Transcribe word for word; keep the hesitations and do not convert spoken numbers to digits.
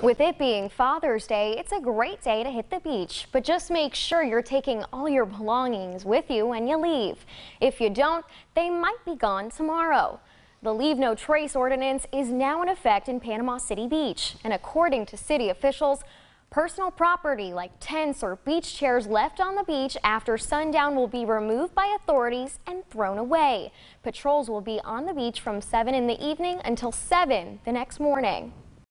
With it being Father's Day, it's a great day to hit the beach, but just make sure you're taking all your belongings with you when you leave. If you don't, they might be gone tomorrow. The Leave No Trace ordinance is now in effect in Panama City Beach, and according to city officials, personal property like tents or beach chairs left on the beach after sundown will be removed by authorities and thrown away. Patrols will be on the beach from seven in the evening until seven the next morning.